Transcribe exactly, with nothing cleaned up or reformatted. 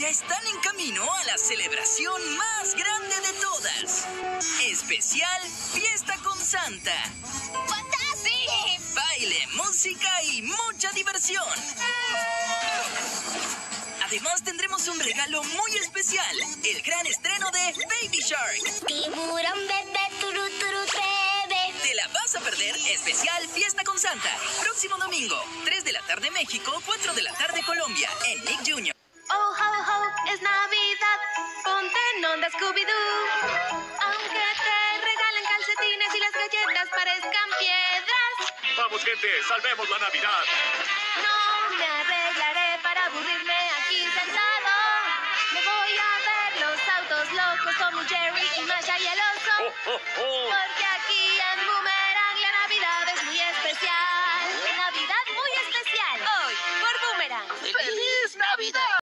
ya están en camino a la celebración más grande de todas. Especial Fiesta con Santa. ¡Fantástico! Baile, música y mucha diversión. Además tendremos un regalo muy especial, el gran estreno de Baby Shark. Tiburón bebé, turu, turu, bebé. Te la vas a perder, especial Fiesta con Santa. Próximo domingo, tres de la tarde México, cuatro de la tarde Colombia, en Nick junior Oh, ho, ho, es Navidad, ponte en onda Scooby-Doo. Aunque te regalen calcetines y las galletas parezcan piedras, Vamos, gente, salvemos la Navidad. no me arreglaré para aburrirme aquí sentado. Me voy a ver los autos locos como Jerry y Maya y el oso, ¡Oh, oh, oh! porque aquí